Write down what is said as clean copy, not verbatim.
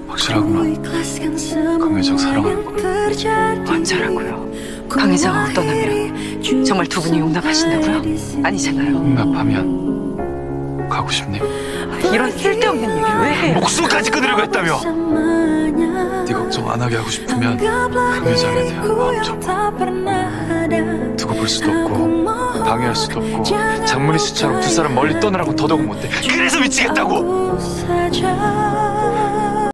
확실하구만. 강 회장 사랑하는 거. 어쩌라고요? 강 회장은 어떤 놈이랑 정말 두 분이 용납하신다고요? 아니잖아요. 용납하면 가고 싶니? 이런 쓸데없는 얘기를 왜 해요? 목숨까지 끊으려고 했다며. 네 걱정 안 하게 하고 싶으면 강 회장에 대한 마음 접어. 두고 볼 수도 없고 방해할 수도 없고 장문희 씨처럼 두 사람 멀리 떠나라고 더더욱 못해. 그래서 미치겠다고.